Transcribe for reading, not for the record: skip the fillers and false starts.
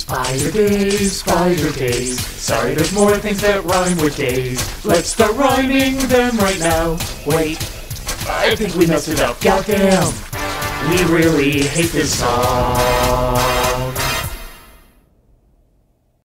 Spider days, spider days. Sorry, there's more things that rhyme with days. Let's start rhyming them right now. Wait, I think we messed it up. Goddamn, we really hate this song.